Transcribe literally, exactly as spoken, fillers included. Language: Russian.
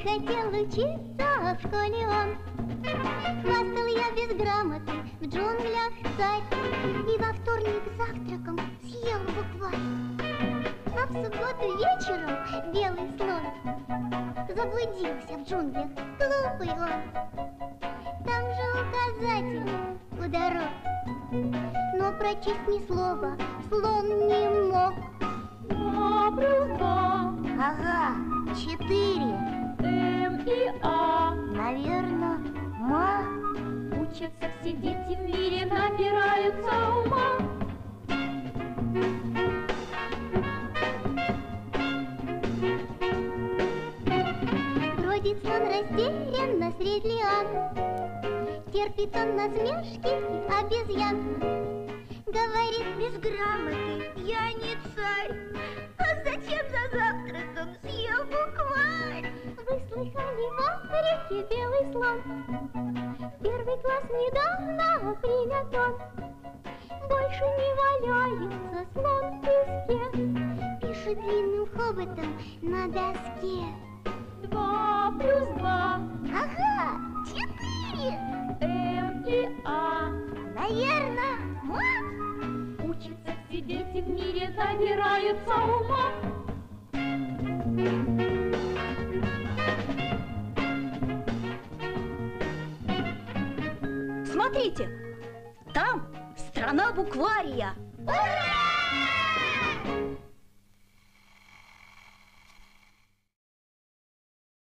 хотел учиться в школе он. Хвастал я без грамоты в джунглях царь, и во вторник завтраком съел букварь. А в субботу вечером белый слон заблудился в джунглях, глупый он. Там же указатель у дорог, но прочесть ни слова слон не мог. Два плюс два. Ага, четыре. М и А. Наверно, ма. Учатся все дети в мире, набираются ума. Бродит слон растерянно средь лиан, терпит он насмешки обезьян. Говорит без грамоты: я не царь, а зачем за завтраком съел букварь? Вы слыхали, в Африке белый слон в первый класс недавно принят он. Больше не валяется слон в песке, пишет длинным хоботом на доске. Два плюс два. Ага, четыре. М и А. Наверно, ма. Учатся все дети в мире, набираются ума. Смотрите, там страна буквария. Ура!